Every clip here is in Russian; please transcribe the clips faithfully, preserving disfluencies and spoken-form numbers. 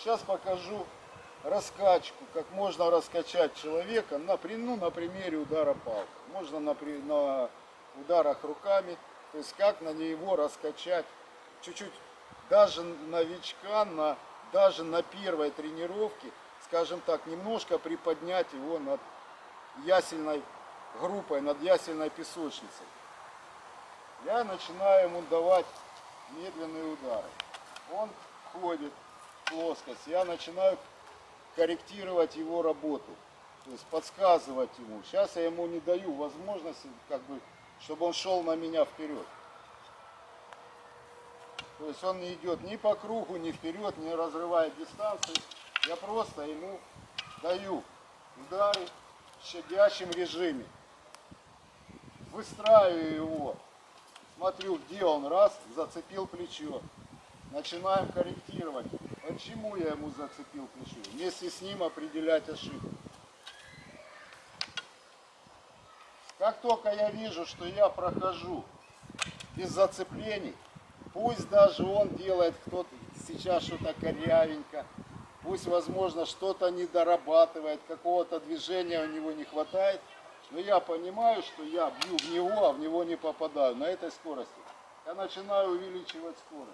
сейчас покажу раскачку, как можно раскачать человека на, ну, на примере удара палкой. Можно на, на ударах руками, то есть как на него раскачать чуть-чуть, даже новичка, на, даже на первой тренировке, скажем так, немножко приподнять его над ясельной группой, над ясельной песочницей. Я начинаю ему давать медленные удары. Он входит в плоскость. Я начинаю корректировать его работу. То есть подсказывать ему. Сейчас я ему не даю возможности, как бы, чтобы он шел на меня вперед. То есть он не идет ни по кругу, ни вперед, не разрывает дистанцию. Я просто ему даю удары в щадящем режиме. Выстраиваю его. Смотрю, где он, раз, зацепил плечо. Начинаем корректировать. Почему я ему зацепил плечо? Вместе с ним определять ошибку. Как только я вижу, что я прохожу без зацеплений, пусть даже он делает кто-то сейчас что-то корявенько, пусть, возможно, что-то не дорабатывает, какого-то движения у него не хватает, но я понимаю, что я бью в него, а в него не попадаю на этой скорости. Я начинаю увеличивать скорость.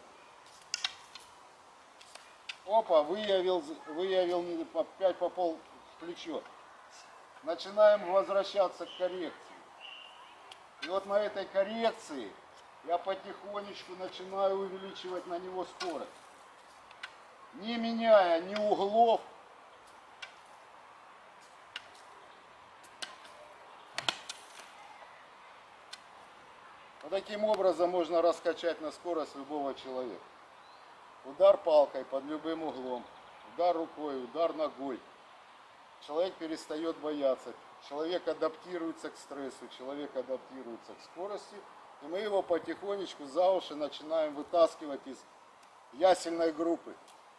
Опа, выявил, выявил опять попал в плечо. Начинаем возвращаться к коррекции. И вот на этой коррекции я потихонечку начинаю увеличивать на него скорость. Не меняя ни углов. Вот таким образом можно раскачать на скорость любого человека. Удар палкой под любым углом, удар рукой, удар ногой. Человек перестает бояться, человек адаптируется к стрессу, человек адаптируется к скорости. И мы его потихонечку за уши начинаем вытаскивать из ясельной группы.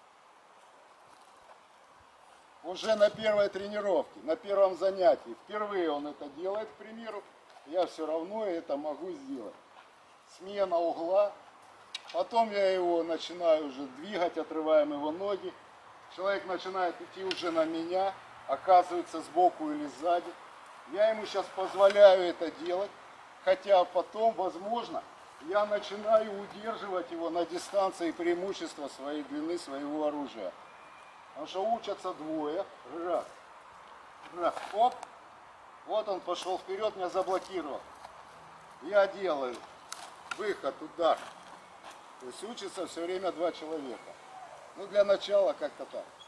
Уже на первой тренировке, на первом занятии, впервые он это делает, к примеру, я все равно это могу сделать. Смена угла. Потом я его начинаю уже двигать, отрываем его ноги. Человек начинает идти уже на меня, оказывается сбоку или сзади. Я ему сейчас позволяю это делать, хотя потом, возможно, я начинаю удерживать его на дистанции преимущества своей длины, своего оружия. Потому что учатся двое. Раз, раз, оп. Вот он пошел вперед, меня заблокировал. Я делаю выход, удар. То есть учатся все время два человека. Ну, для начала как-то так.